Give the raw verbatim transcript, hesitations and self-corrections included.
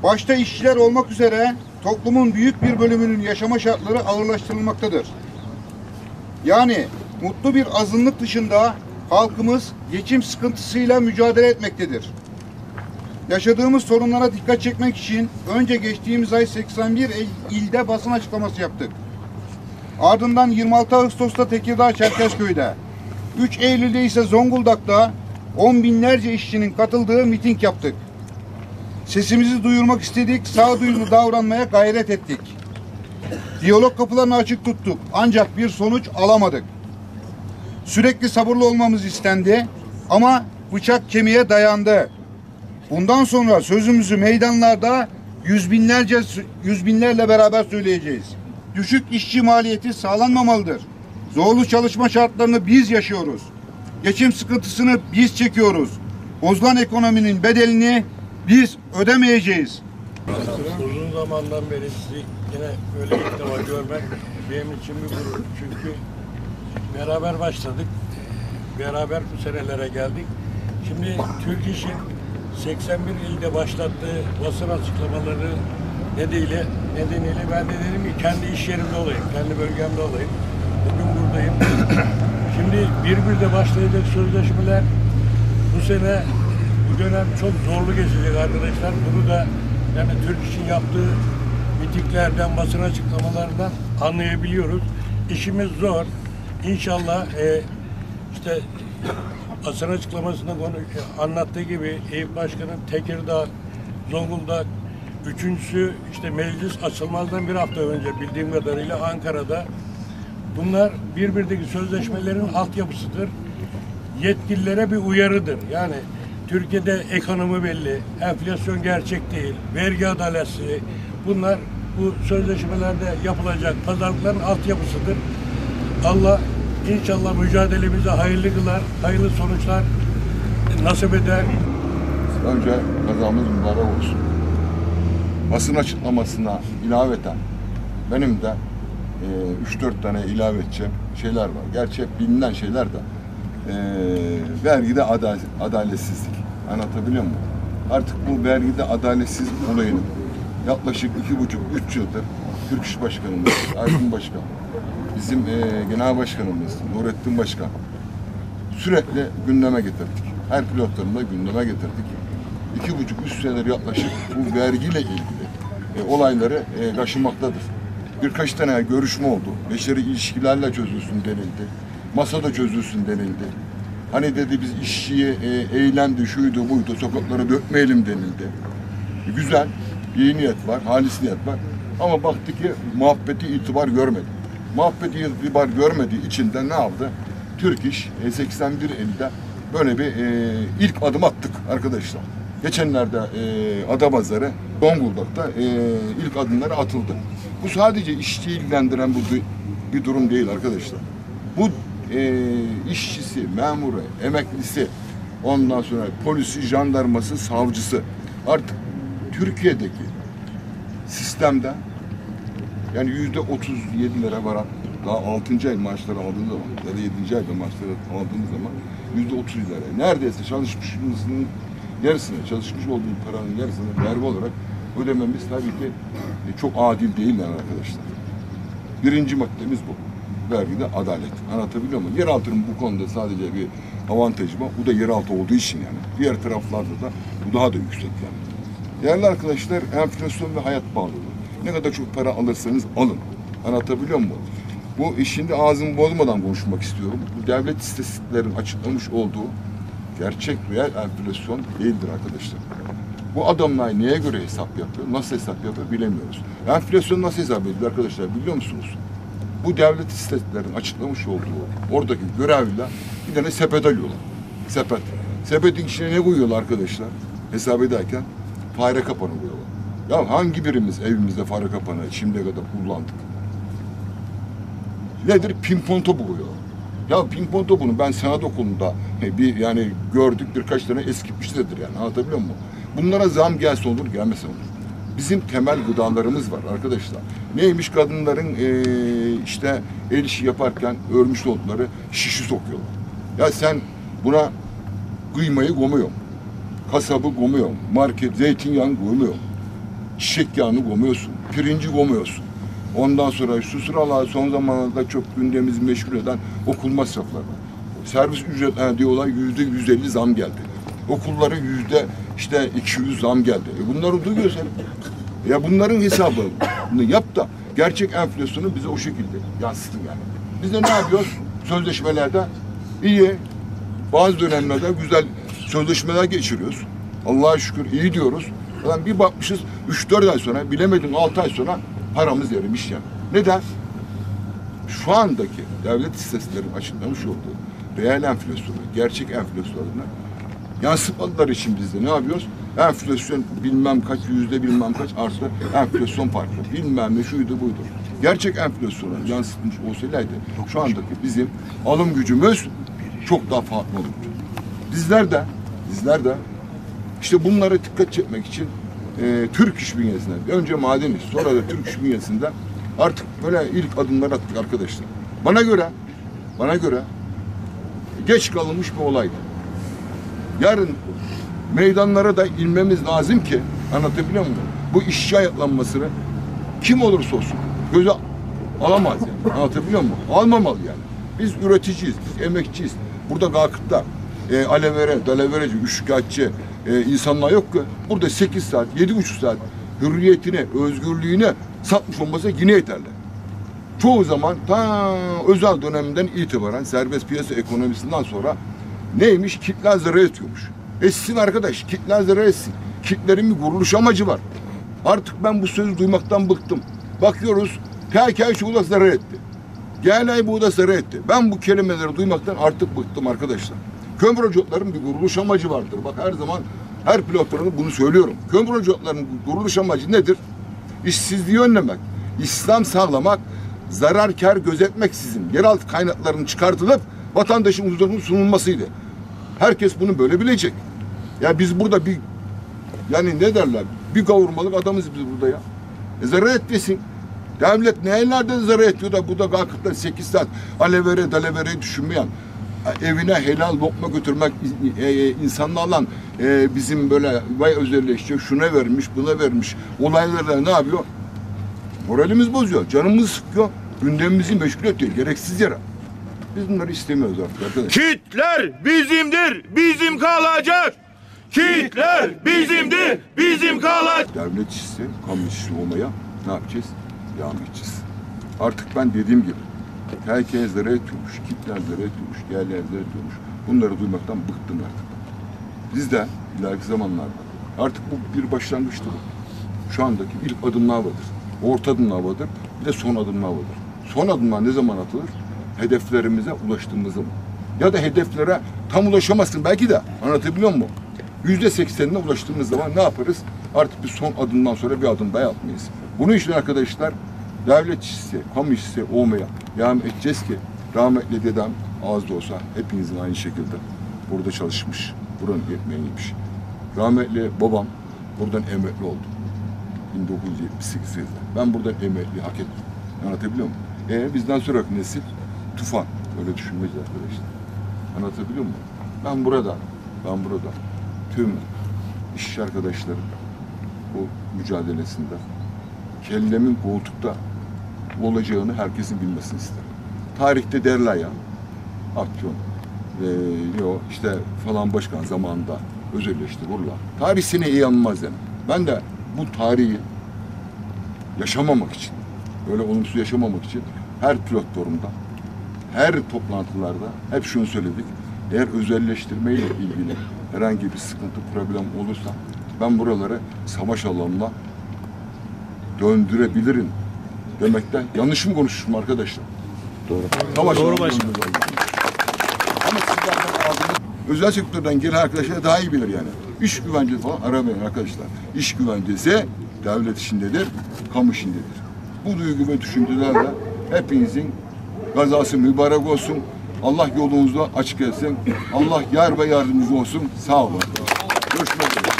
Başta işçiler olmak üzere toplumun büyük bir bölümünün yaşama şartları ağırlaştırılmaktadır. Yani mutlu bir azınlık dışında halkımız geçim sıkıntısıyla mücadele etmektedir. Yaşadığımız sorunlara dikkat çekmek için önce geçtiğimiz ay seksen bir ilde basın açıklaması yaptık. Ardından yirmi altı Ağustos'ta Tekirdağ Çerkezköy'de, üç Eylül'de ise Zonguldak'ta on binlerce işçinin katıldığı miting yaptık. Sesimizi duyurmak istedik, sağduyulu davranmaya gayret ettik. Diyalog kapılarını açık tuttuk ancak bir sonuç alamadık. Sürekli sabırlı olmamız istendi ama bıçak kemiğe dayandı. Bundan sonra sözümüzü meydanlarda yüz binlerce yüz binlerle beraber söyleyeceğiz. Düşük işçi maliyeti sağlanmamalıdır. Zorlu çalışma şartlarını biz yaşıyoruz. Geçim sıkıntısını biz çekiyoruz. Bozulan ekonominin bedelini biz ödemeyeceğiz. Uzun zamandan beri sizi yine böyle ilk defa görmek benim için bir gurur. Çünkü beraber başladık, beraber bu senelere geldik. Şimdi Türk İş'in seksen bir ilde başlattığı basın açıklamaları nedeniyle, nedeniyle ben de dedim ki kendi iş yerimde olayım, kendi bölgemde olayım. Bugün buradayım. Şimdi bir bir de başlayacak sözleşmeler bu sene, bu dönem çok zorlu geçecek arkadaşlar. Bunu da yani Türk İş'in yaptığı mitinglerden, basın açıklamalarından anlayabiliyoruz. İşimiz zor. İnşallah e, işte basın açıklamasında konu anlattığı gibi Eyüp Başkan'ın Tekirdağ, Zonguldak, üçüncüsü işte meclis açılmazdan bir hafta önce bildiğim kadarıyla Ankara'da. Bunlar birbirdeki sözleşmelerin altyapısıdır. Yetkililere bir uyarıdır. Yani Türkiye'de ekonomi belli, enflasyon gerçek değil, vergi adaletsizliği, bunlar bu sözleşmelerde yapılacak pazarlıkların altyapısıdır. Allah İnşallah mücadelemize hayırlı kılar, hayırlı sonuçlar nasip eder. Önce kazamız mübarek olsun. Basın açıklamasına ilaveten benim de üç dört tane ilave edeceğim şeyler var. Gerçi hep bilinen şeyler de. E, vergide adal adaletsizlik. Anlatabiliyor muyum? Artık bu vergide adaletsizlik olayını yaklaşık iki buçuk, üç yıldır Türk İş Başkanımız, Aydın Başkan, bizim e, Genel Başkanımız, Nurettin Başkan sürekli gündeme getirdik. Her pilotlarında gündeme getirdik. İki buçuk, üç senedir yaklaşık bu vergiyle ilgili e, olayları e, taşımaktadır. Birkaç tane görüşme oldu. Beşeri ilişkilerle çözülsün denildi. Masada çözülsün denildi. Hani dedi biz işçiye e, eğlendi, şuydu buydu, sokaklara dökmeyelim denildi. E, güzel, iyi niyet var, halis niyet var. Ama baktı ki muhabbeti itibar görmedi. Muhabbeti itibar görmediği için de ne yaptı? Türk İş e, seksen bir elde böyle bir e, ilk adım attık arkadaşlar. Geçenlerde e, Adapazarı, Zonguldak'ta e, ilk adımları atıldı. Bu sadece işçi ilgilendiren bu bir durum değil arkadaşlar. Bu e, işçisi, memuru, emeklisi, ondan sonra polisi, jandarması, savcısı artık Türkiye'deki sistemde yani yüzde otuz yedilere varan daha altıncı ay maaşları aldığınız zaman ya da yedinci ayda maaşları aldığınız zaman yüzde otuz yedilere neredeyse çalışmışsınızın yarısını, çalışmış olduğu paranın yarısını vergi olarak ödememiz tabii ki çok adil değil yani arkadaşlar. Birinci maddemiz bu. Vergide adalet. Anlatabiliyor muyum? Yeraltının bu konuda sadece bir avantajı var. Bu da yeraltı olduğu için yani. Diğer taraflarda da bu daha da yüksek yani. Değerli arkadaşlar, enflasyon ve hayat pahalılığı. Ne kadar çok para alırsanız alın. Anlatabiliyor muyum? Bu işinde ağzımı bozmadan konuşmak istiyorum. Bu devlet istatistiklerin açıklamış olduğu gerçek reel enflasyon değildir arkadaşlar. Bu adamlar neye göre hesap yapıyor, nasıl hesap yapıyor bilemiyoruz. Enflasyon nasıl hesap ediyor arkadaşlar biliyor musunuz? Bu devlet istatistiklerin açıklamış olduğu oradaki görevliler bir tane sepet alıyorlar. Sepet. Sepetin içine ne koyuyorlar arkadaşlar? Hesap ederken fare kapanı koyuyorlar. Ya hangi birimiz evimizde fare kapanı şimdiye kadar kullandık? Nedir? Pimpon topu koyuyorlar. Ya pimpon topunu ben sanat okulunda bir yani gördük birkaç tane eskitmişlerdir yani anlatabiliyor muyum? Bunlara zam gelse olur gelmese olur. Bizim temel gıdalarımız var arkadaşlar. Neymiş kadınların e, işte el işi yaparken örmüş oldukları şişi sokuyorlar. Ya sen buna kıymayı gomuyor, kasabı gomuyor, market zeytinyağını gomuyor. çiçek yağını gomuyorsun, pirinci gomuyorsun. Ondan sonra şu sıralar son zamanlarda çok gündemimizi meşgul eden okul masrafları. Servis ücretlerine diyorlar yüzde yüz elli zam geldi. Okulların yüzde işte iki yüz zam geldi. E bunları duyuyoruz hep. Ya bunların hesabını yap da gerçek enflasyonu bize o şekilde yansıtın yani. Biz de ne yapıyoruz? Sözleşmelerde iyi, bazı dönemlerde güzel sözleşmeler geçiriyoruz. Allah'a şükür iyi diyoruz. Ulan bir bakmışız üç dört ay sonra, bilemedim altı ay sonra paramız erimiş yani. Neden? Şu andaki devlet istatistiklerinin açıklamış olduğu reel enflasyonu, gerçek enflasyonlarına yansıtmadıkları için biz de ne yapıyoruz? Enflasyon bilmem kaç, yüzde bilmem kaç artı enflasyon farkı. Bilmem ne şuydu buydu. Gerçek enflasyonu yansıtmış olsaydı şu andaki bizim alım gücümüz çok daha farklı olurdu. Bizler de, bizler de işte bunlara dikkat çekmek için e, Türk İş bünyesinden, önce maden iş, sonra da Türk İş bünyesinden artık böyle ilk adımlar attık arkadaşlar. Bana göre, bana göre geç kalınmış bir olaydı. Yarın meydanlara da inmemiz lazım ki, anlatabiliyor muyum? Bu işçi ayaklanmasını kim olursa olsun göze alamaz yani. Anlatabiliyor muyum? Almamalı yani. Biz üreticiyiz, biz emekçiyiz. Burada gakıtlar, e, alevere, dalavereci, üçkağıtçı e, insanlar yok ki. Burada sekiz saat, yedi buçuk saat hürriyetine, özgürlüğüne satmış olmasa yine yeterli. Çoğu zaman ta özel döneminden itibaren serbest piyasa ekonomisinden sonra neymiş? Kitler zarar ediyormuş. Etsin arkadaş, kitler zarar etsin. Kitlerin bir kuruluş amacı var. Artık ben bu sözü duymaktan bıktım. Bakıyoruz, K K şu da zarar etti. G L A bu da zarar etti. Ben bu kelimeleri duymaktan artık bıktım arkadaşlar. Kömür ocaklarının bir kuruluş amacı vardır. Bak her zaman her pilotlarına bunu söylüyorum. Kömür ocaklarının kuruluş amacı nedir? İşsizliği önlemek, İslam sağlamak, zarar kar gözetmeksizin yeraltı kaynaklarının çıkartılıp vatandaşın huzurunun sunulmasıydı. Herkes bunu böyle bilecek. Ya biz burada bir yani ne derler? Bir kavurmalık adamız biz burada ya. E zarar etmesin. Devlet nelerde zarar ediyor da bu da kalkıp da sekiz saat alevere dalevere düşünmeyen, evine helal lokma götürmek e, insanlarla e, bizim böyle vay özelleşecek, şuna vermiş, buna vermiş olaylarla ne yapıyor? Moralimiz bozuyor, canımızı sıkıyor, gündemimizi meşgul ediyor, gereksiz yere. Biz bunları istemiyoruz artık arkadaşlar. Kitler bizimdir, bizim kalacak. Kitler bizimdir, bizim kalacak. Devlet işçisi, kamu işçisi olmaya ne yapacağız? Devam edeceğiz. Artık ben dediğim gibi herkes zarar ediyormuş, kitler zarar ediyormuş, yerler zarar ediyormuş. Bunları duymaktan bıktım artık. Biz de ileriki zamanlarda artık bu bir başlangıçtır. Şu andaki ilk adımlar vardır. Orta adımlar vardır. Bir de son adımlar vardır. Son adımlar ne zaman atılır? Hedeflerimize ulaştığımız zaman. Ya da hedeflere tam ulaşamazsın belki de. Anlatabiliyor muyum? Yüzde seksenine ulaştığımız zaman ne yaparız? Artık bir son adımdan sonra bir adım daha yapmayız. Bunun için arkadaşlar devlet işçisi, kamu işçisi olmaya devam edeceğiz ki rahmetli dedem az da olsa hepinizin aynı şekilde burada çalışmış. Buranın ekmeğiymiş. Rahmetli babam buradan emekli oldu. bin dokuz yüz yetmiş sekiz yılında. Ben buradan emekli hak ettim. Anlatabiliyor muyum? E bizden sonraki nesil tufan. Öyle düşünmeyeceğiz arkadaşlar. Anlatabiliyor muyum? Ben burada, ben burada tüm işçi arkadaşlarım bu mücadelesinde kellemin koltukta olacağını herkesin bilmesini isterim. Tarihte derler ya, Akçon ve yo işte falan başkan zamanında özelleşti vururlar. Tarih seni iyi anmaz yani. Ben de bu tarihi yaşamamak için, böyle olumsuz yaşamamak için her platformda, her toplantılarda hep şunu söyledik. Eğer özelleştirmeyle ilgili herhangi bir sıkıntı, problem olursa ben buraları savaş alanına döndürebilirim demekten yanlış mı konuşmuşum arkadaşlar? Doğru. Savaş Doğru alanına başkanım. döndürüyorum. Ama sizlerden aldığınız özel sektörden gelen arkadaşlar daha iyi bilir yani. İş güvencesi falan aramayın arkadaşlar. İş güvencesi devlet işindedir, kamu işindedir. Bu duygu ve düşüncelerle hepinizin gazası mübarek olsun. Allah yolunuzda açık etsin. Allah yar ve yardımcınız olsun. Sağ olun. Görüşmek üzere.